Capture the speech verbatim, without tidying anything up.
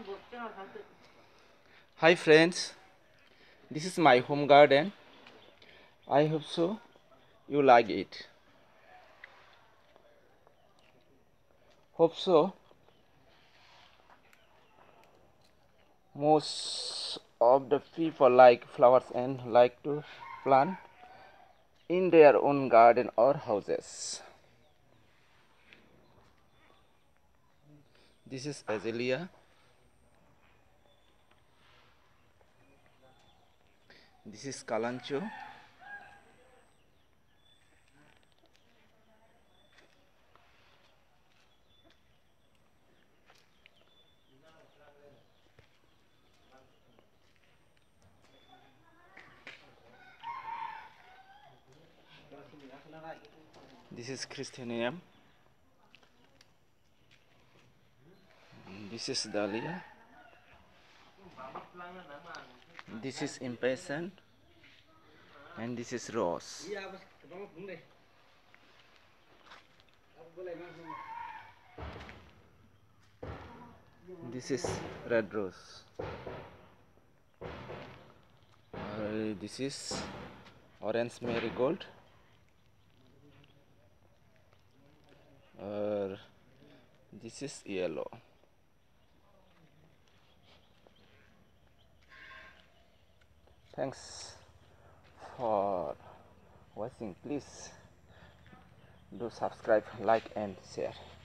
Hi friends, this is my home garden. I hope so you like it. Hope so. Most of the people like flowers and like to plant in their own garden or houses. This is azalea. This is kalanchoe. This is Christianium. This is dahlia. This is impatient. And this is rose. This is red rose. Uh, this is orange marigold. Uh, this is yellow. Thanks for watching. Please do subscribe, like and share.